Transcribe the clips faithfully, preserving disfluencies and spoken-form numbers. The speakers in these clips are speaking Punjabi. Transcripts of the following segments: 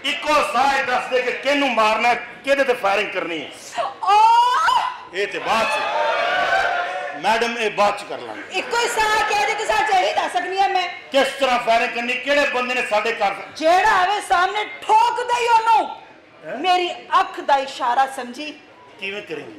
इको साह दस दे कि किनू मारना किहदे ते फायरिंग करनी है ये ते बाद च मैडम ये बाद च कर लांगे इको साह कहदे के साथ यही दस सकनी है मैं किस तरह फायरिंग करनी किहड़े बंदे ने साडे घर जेड़ा आवे सामने ठोक दई ओनू मेरी अख दा इशारा समझी किवें करेंगी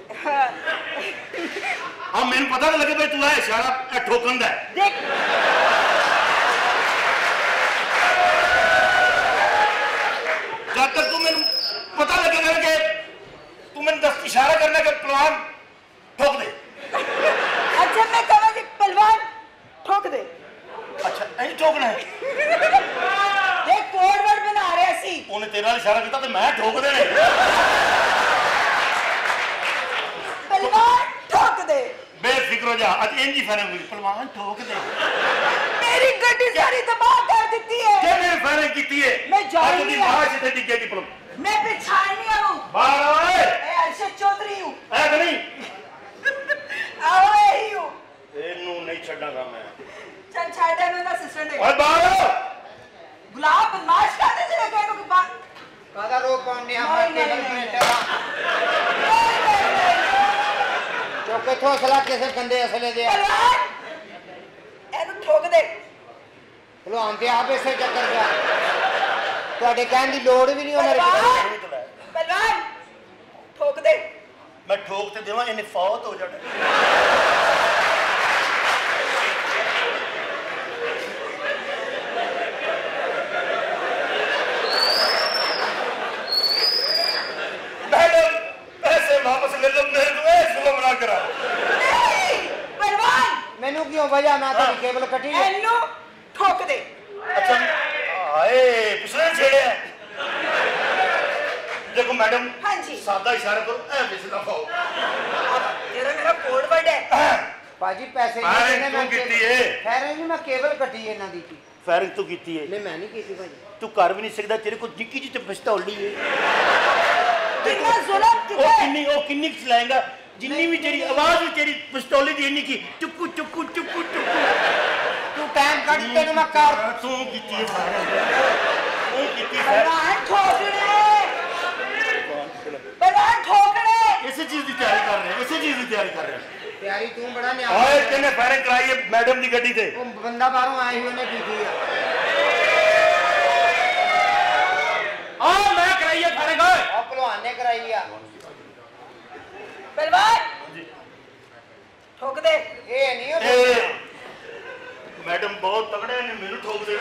हां मैनू पता तो लगे भाई तू है इशारा ठोकन दा देख जब तक तू मैनू पता लगेगा कि तू मैंने दस इशारा करना कि पहलवान ठोक दे अच्छा मैं कहूँ कि पहलवान ठोक दे अच्छा नहीं ठोकना है देख कोड वर्ड बना रहे सी उन्हें तेरा इशारा किया तो मैं ठोक देने पहलवान ठोक दे बेफिक्र हो जा आज इंजी फायरिंग हुई पहलवान ठोक दे मेरी गड्डी सारी तबाह कर देती है क्या मेरी फायरिंग की है मैं जान नहीं बाहर से टिकेगी पहलवान मैं पहचान नहीं आऊं बाहर ओए मैं अर्शद चौधरी हूं है कि नहीं आओ यही हूं एनू नहीं छड़ागा मैं चल छाड़ा में ना असिस्टेंट है ओए बाहर गुलाब बदमाश कर दे तेरे कहनो के बाद कादा रो पाने हम टेबल पे टेबल तो किथों सलाह कैसे गंदे असले दे पहलवान एनु ठोक दे चलो आंते आप ऐसे चक्कर का ਤੁਹਾਡੇ ਕਹਿਣ ਦੀ ਲੋੜ ਵੀ ਨਹੀਂ ਉਹ ਮੇਰੇ ਕੋਲ पहलवान ठोक दे मैं ठोक ते देवा इन्हें फौत हो जाना मैडम पैसे वापस ले लो मेरे को ऐसे जुल्म ना करा नहीं पहलवान ਮੈਨੂੰ ਕਿਉਂ ਵਜ੍ਹਾ ਮੈਂ ਤੇਰੀ ਕੇਬਲ ਕੱਟੀ एनु ठोक दे अच्छा हाय पिछले छेड़े देखो मैडम हाँ जी सादा इशारा करो ए पिछला पाओ तेरा मेरा कोड वर्ड है ਭਾਜੀ ਪੈਸੇ फायरिंग तू कीती है ਫਾਇਰਿੰਗ ਨਹੀਂ ਮੈਂ ਕੇਬਲ ਕੱਟੀ ਇਹਨਾਂ ਦੀ फायरिंग तू कीती है ਨਹੀਂ ਮੈਂ ਨਹੀਂ ਕੀਤੀ ਭਾਜੀ तू कर भी नहीं सकता तेरे को निक्की जी ते पिस्तौली है कितना जुल्म ओ कितना किन्नी ओ किन्नी चलाएगा जिन्नी भी तेरी आवाज भी तेरी पिस्तौली दी इन्नी की चुक्कू चुक्कू चुक्कू चुक्कू ਤੂੰ ਟਾਈਮ ਕੱਢ ਤੈਨੂੰ ਮੈਂ ਕਰ तू कीती है फायरिंग तू कीती है पहलवान ठोकने पहलवान ठोकने इसी चीज की तैयारी कर रहे हैं इसी चीज की तैयारी कर रहे हैं ਤਿਆਰੀ ਤੂੰ ਬੜਾ ਨਿਆ ओए किन्ने फायरिंग कराई है मैडम दी गड्डी ते ਉਹ ਬੰਦਾ ਬਾਹਰੋਂ ਆਇਆ ਸੀ ਉਹਨੇ ਕੀਤੀ ਆ आ मैं कराई है फायरिंग ओए ਆ ਭਲਵਾਨ ਨੇ ਕਰਾਈ ਆ पहलवान ठोक दे ਇਹ ਨਹੀਂ ਉਹ ए मैडम बहुत तगड़े ने मेनू ठोक दे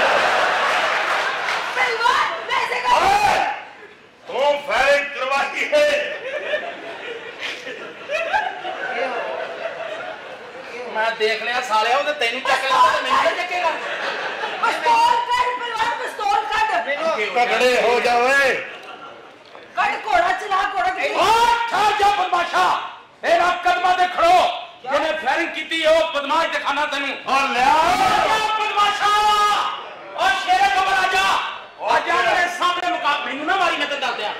पहलवान वैसे कर ओए तू फायरिंग करवाई है मैं देख लिया साले वो तेन चक लिया तो मैंने चकेगा पिस्तौल कर पहलवान पिस्तौल कर तगड़े हो जाओ ए कट घोड़ा चला घोड़ा ओ ठहर जा बदमाशा ए ना कदमा दे खड़ो जिने फायरिंग कीती है वो बदमाश दिखाना तेनू और ले आ बदमाशा ओ शेरे कबर आजा आजा मेरे सामने मुका मैनू ना मारी मैं ते दस दिया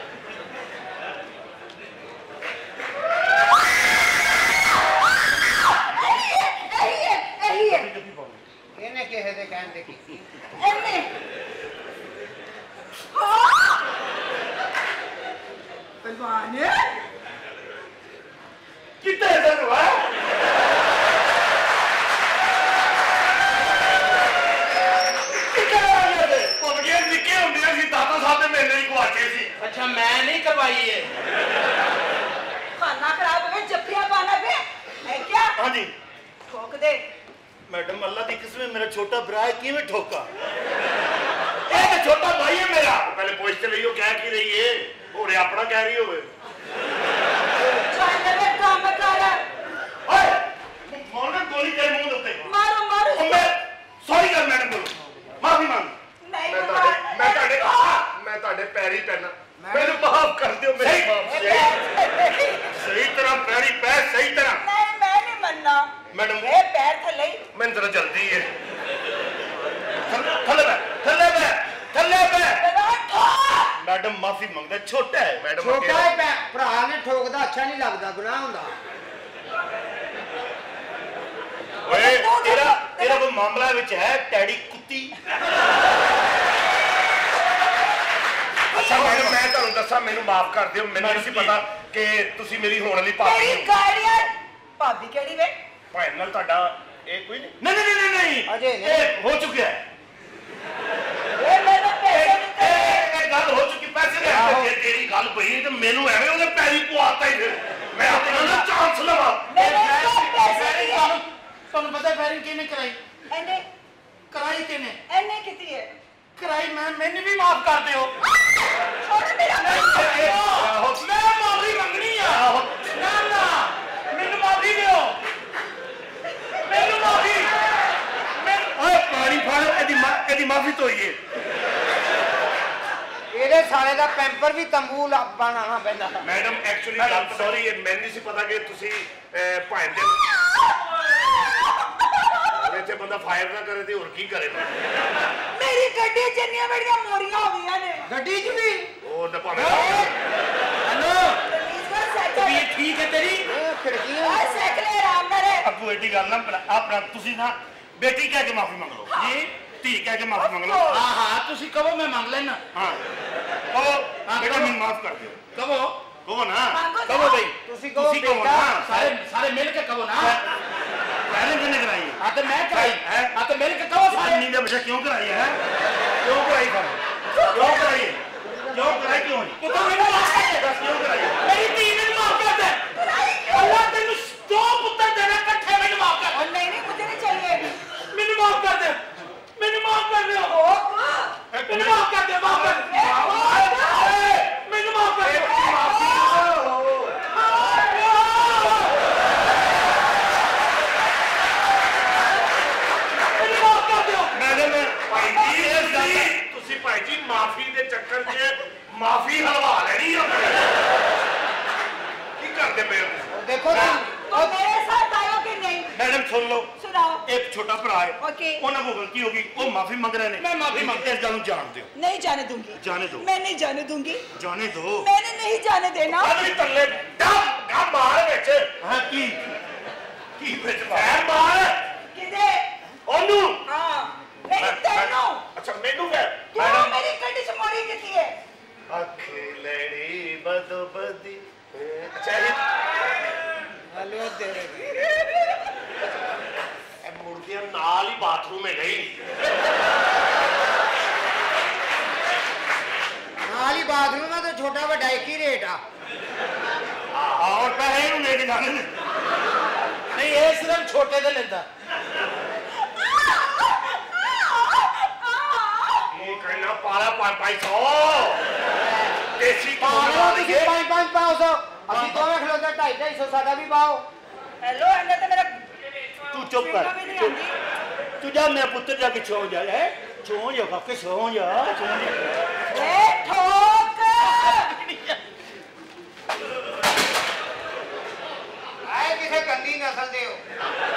ਇਹਨੇ ਕਿਸੇ ਦੇ ਕਹਿਣ ਤੇ ਕੀਤੀ पहलवान कितने दिन हुआ अच्छा मैं नहीं करवाई है खाना खराब हो जफ्फिया पाना पे है क्या हाँ जी ठोक दे मैडम अल्लाह की किस्म मेरा छोटा भरा है किवें ठोका ए तो छोटा भाई है मेरा पहले पूछ के लियो क्या की रही है और अपना कह रही होवे चल ले काम कर ओए मारना गोली तेरे मुंह दे उत्ते मारो मारो मैं सॉरी कर मैडम बोलो माफी मांग नहीं मैं ताड़े मैं ताड़े मैं ताड़े पैरी पैना मेरे माफ कर दियो मेरे माफ सही तरह पैरी पैर सही तरह नहीं मैं नहीं मनना मैडम ए पैर थले मैं जरा जल्दी है थल्ले बैठ थल्ले बैठ थल्ले बैठ मैडम माफी मांगदा छोटा है मैडम ਛੋਟਾ ਹੈ ਭਰਾ ਨੇ ਠੋਕਦਾ ਅੱਛਾ ਨਹੀਂ ਲੱਗਦਾ ਗੁਨਾਹ ਹੁੰਦਾ ओए तेरा तेरा वो मामला विच है टैडी कुत्ती ਅੱਛਾ ਮੈਡਮ ਮੈਂ ਤੁਹਾਨੂੰ ਦੱਸਾਂ ਮੈਨੂੰ ਮਾਫ ਕਰ ਦਿਓ ਮੈਨੂੰ ਨਹੀਂ ਸੀ ਪਤਾ ਕਿ ਤੁਸੀਂ ਮੇਰੀ ਹੋਣ ਵਾਲੀ ਭਾਬੀ ਮੇਰੀ ਹੋ ਗਾੜੀਆਂ ਭਾਬੀ ਕਿਹੜੀ ਵੇ ਭੈਣ ਨਾਲ ਤੁਹਾਡਾ ਇਹ ਕੋਈ ਨਹੀਂ ਨਹੀਂ ਨਹੀਂ ਨਹੀਂ ਨਹੀਂ ਅਜੇ ਨਹੀਂ ਇਹ ਹੋ ਚੁੱਕਿਆ ਹੈ ਇਹ ਮੈਨੂੰ ਪੈਸੇ ਦਿੱਤੇ ਇਹ ਇਹ ਗੱਲ ਹੋ ਚੁੱਕੀ ਪੈਸੇ ਦੇ ਜੇ ਤੇਰੀ ਗੱਲ ਪਈ ਤੇ ਮੈਨੂੰ ਐਵੇਂ ਉਹਦੇ ਪੈਰੀ ਪਵਾਤਾ ਹੀ ਫਿਰ ਮੈਂ ਆਪਣਾ ਨਾ ਚਾਂਸ ਲਵਾਂ ਮੇਰੇ ਤੋਂ ਪੈਸੇ ਫੈਰਿੰਗ ਦਿੱਤੇ ਤੁਹਾਨੂੰ ਤੁਹਾਨੂੰ ਪਤਾ ਫੈਰਿੰਗ ਕਿਹਨੇ ਕਰਾਈ ਇਹਨੇ ਕਰਾਈ ਕਿਹਨੇ ਇਹਨੇ ਕੀਤੀ ਹੈ ਕਰਾਈ ਮੈਂ ਮੈਨੂੰ ਵੀ ਮਾਫ ਕਰ ਦਿਓ ਛੋੜ ਮੇਰਾ ਮੈਂ ਮਾਫੀ ਮੰਗਣੀ ਆ ਨਾ ਨਾ ਮੈਨੂੰ ਮਾਫੀ ਦਿਓ ਮੈਨੂੰ ਮਾਫੀ ਓਏ ਪਾਣੀ ਫੜ ਇਹਦੀ ਮਾਂ ਇਹਦੀ ਮਾਫੀ ਧੋਈਏ ਇਹਦੇ ਸਾਲੇ ਦਾ ਪੈਂਪਰ ਵੀ ਤੰਬੂ ਲਾ ਬਣਾਉਣਾ ਪੈਂਦਾ ਮੈਡਮ ਐਕਚੁਅਲੀ ਗੱਲ ਸੌਰੀ ਇਹ ਮੈਨੂੰ ਨਹੀਂ ਸੀ ਪਤਾ ਕਿ ਤੁਸੀਂ ਭਾਂ ਦੇ ਇੱਥੇ ਬੰਦਾ ਫਾਇਰ ਨਾ ਕਰੇ ਤੇ ਹੋਰ ਕੀ ਕਰੇ ਮੇਰੀ ਗੱਡੀ ਚ ਇੰਨੀਆਂ ਬੜੀਆਂ ਮੋਰੀਆਂ ਹੋ ਗਈਆਂ ਨੇ ਗੱਡੀ 'ਚ ਵੀ ਉਹ ਤਾਂ ਭਾਵੇਂ ਹੈਲੋ ਪਲੀਜ਼ ਕਰ ਸਾਈਕਲ ਵੀ ਠੀਕ ਹੈ ਤੇਰੀ ਇਹ ਖਿੜਕੀਆਂ ਆ ਸਾਈਕਲ ਆਰਾਮ ਨਾਲ ਹੈ ਅੱਗੂ ਐਡੀ ਗੱਲ ਨਾ ਆਪਣਾ ਤੁਸੀਂ ਨਾ ਬੇਟੀ ਕਹਿ ਕੇ ਮਾਫੀ ਮੰਗ ਲਓ ਜੀ ਧੀ ਕਹਿ ਕੇ ਮਾਫੀ ਮੰਗ ਲਓ ਹਾਂ ਹਾਂ ਤੁਸੀਂ ਕਹੋ ਮੈਂ ਮੰਗ ਲੈਣਾ ਹਾਂ ਕਹੋ ਬੇਟਾ ਮੈਨੂੰ ਮਾਫ ਕਰ ਦਿਓ ਕਹੋ ਕਹੋ ਨਾ ਮੰਗੋ ਕਹੋ ਬਈ ਤੁਸੀਂ ਕਹੋ ਤੁਸੀਂ ਕਹੋ ਬੇਟਾ ਨਾ ਸਾਰੇ ਸਾਰੇ ਮਿਲ ਕੇ ਕਹੋ ਨਾ ਪਹਿਲੇ ਕਿੰਨੇ ਕਰਾਈ ਹੈ ਆ ਤੇ ਮੈਂ ਕਰਾਈ ਹੈ ਆ ਤੇ ਮਿਲ ਕੇ ਕਹੋ ਸਾਰੇ ਅੰਨੀ ਦੇ ਬਸ਼ਾ ਕਿਉਂ ਕਰਾਈ ਹੈ ਕਿਉਂ ਕਰਾਈ ਫਿਰ ਕਿਉਂ ਕਰਾਈ ਹੈ? ਕਿਉਂ ਕਰਾਈ ਕਿਉਂ ਨਹੀਂ ਪੁੱਤਰ ਮੈਨੂੰ ਮਾਫ ਕਰ ਦੇ ਦੱਸ ਕਿਉਂ ਕਰਾਈ ਹੈ? ਮੇਰੀ ਧੀ ਮੈਨੂੰ ਮਾਫ ਕਰ ਦੇ ਅੱਲਾਹ ਤੈਨੂੰ ਦੋ ਪੁੱਤਰ ਦੇਣਾ ਇਕੱਠੇ ਮੈਨੂੰ ਮਾਫ ਕਰ और नहीं नहीं मुझे नहीं चाहिए ਮੈਨੂੰ ਮਾਫ ਕਰ ਦੇ ਮੈਨੂੰ ਮਾਫ ਕਰ ਦਿਓ ओ, ਮੈਨੂੰ ਮਾਫ ਕਰ ਦੇ ਮਾਫ ਕਰ ਦੇ ਮੈਨੂੰ ਮਾਫ ਕਰ ਦੇ ਮੈਨੂੰ ਮਾਫ ਕਰ ਦਿਓ ਮੈਡਮ ਭਾਈ ਜੀ ਇਸ ਗੱਲ ਦਾ- ਤੁਸੀਂ ਭਾਈ ਜੀ ਮਾਫੀ ਦੇ ਚੱਕਰ 'ਚ ਮਾਫੀ ਹਲਵਾ ਲੈਣੀ ਆ ਕੀ ਕਰਦੇ ਪਏ ਹੋ ਤੁਸੀਂ? ਦੇਖੋ ਤੁਸੀਂ तो मेरे साथ आयो कि नहीं ਮੈਡਮ ਸੁਣ ਲਓ सुनाओ ਇੱਕ ਛੋਟਾ ਭਰਾ ਹੈ ओके ਉਹਨਾਂ ਕੋਲ ਗਲਤੀ ਹੋ ਗਈ ਉਹ ਮਾਫੀ ਮੰਗ ਰਹੇ ਨੇ ਮੈਂ ਮਾਫ਼ੀ ਮੰਗ- ਇਸ ਗੱਲ ਨੂੰ ਜਾਣ ਦਿਓ नहीं जाने दूंगी जाने दो। मैं नहीं जाने दूंगी ਜਾਣੇ ਦਿਓ मैंने नहीं जाने देना ਅਜੀ ਤੱਲੇ ਡੱਬ ਗਾ ਮਾਰ ਵਿੱਚ ਹਾਂ ਕੀ ਕੀ ਵਿੱਚ ਮਾਰ ਮਾਰ किधे ਉਹਨੂੰ हाँ नहीं तेनू ਅੱਛਾ ਮੈਨੂੰ ਕਹਿ तू मेरी गड्डी च मोरी किती है ਅੱਖੇ ਲੈਣੀ ਬਦੋ ਬਦੀ ਅੱਛਾ ਇਹ ਹਲੋ ਤੇਰੇ ਇਹ ਮੁਰਗੀਆਂ ਨਾਲ ਹੀ ਬਾਥਰੂਮ ਹੈਗਾ ਹੀ ਨਾਲ ਹੀ ਬਾਥਰੂਮ ਆ ਤਾਂ ਛੋਟਾ ਵੱਡਾ ਇੱਕ ਹੀ ਰੇਟ ਆ ਆਹ ਔਰ ਪੈਸੇ ਨੂੰ ਲੈ ਕੇ ਜਾਣੇ ਨੇ ਨਹੀਂ ਇਹ ਸਿਰਫ ਛੋਟੇ ਦੇ ਲੈਂਦਾ ਇਹ ਕਹਿਣਾ ਪਾਲਾ ਪੰਜ ਪੰਜ ਸੌ ਦੇਸੀ ਪਾਣਾ ਤੁਸੀਂ ਕਿਉਂ ਪੰਜ ਪੰਜ ਪਾਓ ਸੌ ਅਸੀਂ ਦੋਵੇਂ ਖਲੋਤੇ ਢਾਈ ਢਾਈ ਸੌ ਸਾਡਾ ਵੀ ਪਾਓ हेलो अंदर तो मेरा ਤੂੰ ਚੁੱਪ ਕਰ भी नहीं आती ਤੂੰ ਜਾ ਮੇਰਾ ਪੁੱਤਰ ਜਾ ਕੇ ਛੋ ਜਾ ਹੈ ਛੋ ਜਾ ਕਾਕੇ ਛੋ ਜਾ ਛੋ ਜਾ ए ठोक ਆਏ ਕਿਸੇ ਗੰਦੀ ਨਸਲ ਦੇ ਹੋ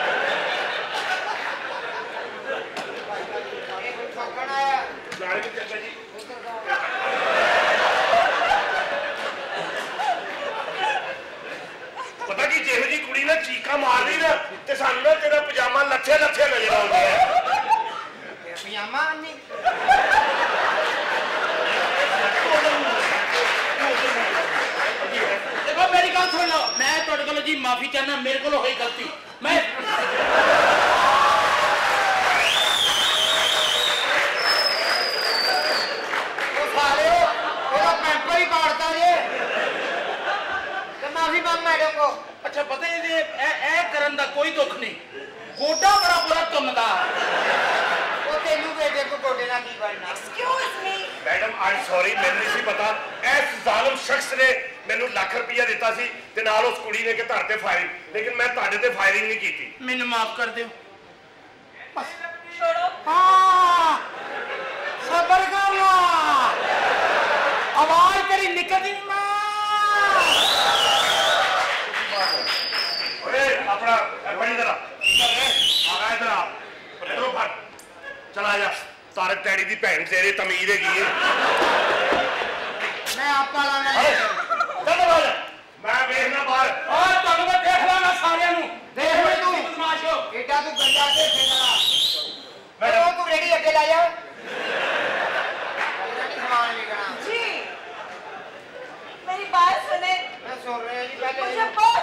ਇਹ ਕੋਈ ਠੋਕਣ ਆਇਆ ਜਾਣ ਕੇ ਚਾਚਾ ਜੀ ਪਤਾ ਕੀ ਜਿਹੋ ਜੀ ਕੁੜੀ ਨਾ ਚੀਕਾਂ ਮਾਰ ਰਹੀ ਨਾ ਤੇ ਸਾਨੂੰ ਨਾ ਤੇਰਾ ਪਜਾਮਾ ਲੱਥੇ ਲੱਥੇ ਨਜ਼ਰ ਆਉਂਦਾ ਹੈ ਪਜਾਮਾ ਨਹੀਂ ਦੇਖੋ ਮੇਰੀ ਗੱਲ ਸੁਣ ਲਓ ਮੈਂ ਤੁਹਾਡੇ ਕੋਲੋਂ ਜੀ ਮਾਫੀ ਚਾਹਨਾ ਮੇਰੇ ਕੋਲੋਂ ਹੋਈ ਗਲਤੀ ਮੈਂ ਉਹ ਸਾਲਿਓ ਉਹਦਾ ਪੈਂਪਰ ਹੀ ਪਾੜਤਾ ਜੇ ਤੇ ਮਾਫੀ ਮੰਗ ਮੈਡਮ ਕੋ ਅੱਛਾ ਪਤਾ ਇਹ ਇਹ ਇਹ ਕਰਨ ਦਾ ਕੋਈ ਦੁੱਖ ਨਹੀਂ ਗੋਡਾ ਬੜਾ ਬੁਰਾ ਤੁੰਮਦਾ ਉਹ ਤੈਨੂੰ ਬੇਟੇ ਕੋ ਗੋਡੇ ਨਾਲ ਕੀ ਬਣਨਾ excuse me madam I sorry ਮੈਨੂੰ ਨਹੀਂ ਸੀ ਪਤਾ ਇਸ ਜ਼ਾਲਮ ਸ਼ਖਸ ਨੇ ਮੈਨੂੰ ਲੱਖ ਰੁਪਇਆ ਦਿੱਤਾ ਸੀ ਤੇ ਨਾਲ ਉਸ ਕੁੜੀ ਨੇ ਕਿ ਧਰ ਤੇ ਫਾਇਰਿੰਗ ਲੇਕਿਨ ਮੈਂ ਤੁਹਾਡੇ ਤੇ ਫਾਇਰਿੰਗ ਨਹੀਂ ਕੀਤੀ ਮੈਨੂੰ ਮਾਫ ਕਰ ਦਿਓ छोड़ो ਹਾਂ ਸਬਰ ਕਰ ਲਾ ਆਵਾਜ਼ ਤੇਰੀ ਨਿਕਲਦੀ ਨਹੀਂ ਮਾਂ ਓਏ ਆਪਣਾ ਬੜੀ ਜਰਾ ਆ ਗਾ ਇਧਰ ਆ ਇਧਰੋਂ ਫੜ ਚਲਾ ਜਾ ਤਾਰਕ ਟੈਡੀ ਦੀ ਭੈਣ ਤੇਰੇ ਤਮੀਜ਼ ਹੈਗੀ ਏ ਮੈਂ ਆਪਾ ਲਾਣਾ ਚੱਲ ਬਾਹਰ ਮੈਂ ਵੇਖਣਾ ਬਾਹਰ ਓਏ ਤੁਹਾਨੂੰ ਮੈਂ ਦੇਖ ਲਾਂਗਾ ਸਾਰਿਆਂ ਨੂੰ ਦੇਖ ਲੈ ਤੂੰ। ਬਦਮਾਸ਼ ਹੋ ਏਡਾ ਤੂੰ ਗੰਦਾ ਤੇ ਫੇਰਾ ਮੈਡਮ ਉਹ ਤੂੰ ਰੇੜੀ ਅੱਗੇ ਲਾ ਜਾ ਇਹਦਾ ਨਹੀਂ ਸਮਾਨ ਵਿਕਣਾ जी सुन रहे हैं जी पहले मुझे बहुत